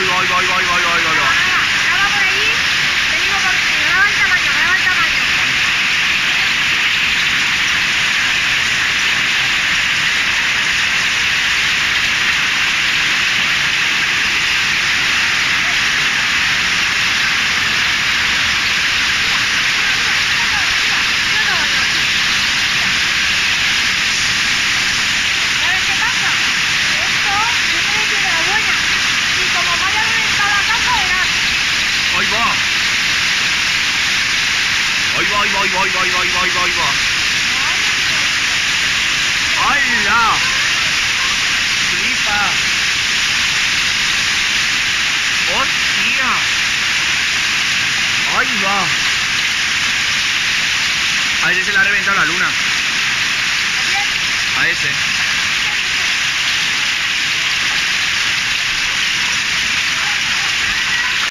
Graba por allí, te digo por ti, graba el tamaño, graba el tamaño. ¿Sabes qué pasa? Que esto viene de piedra buena y como me haya reventado la casa, verás. Ahí va. Ahí va, ahí va, ahí va, ahí va, ahí va, ahí va, ahí va, ahí va. ¡Hala! ¡Flipa! ¡Hostia! ¡Ahí va! A ese se le ha reventado la luna. ¿A quién? A ese.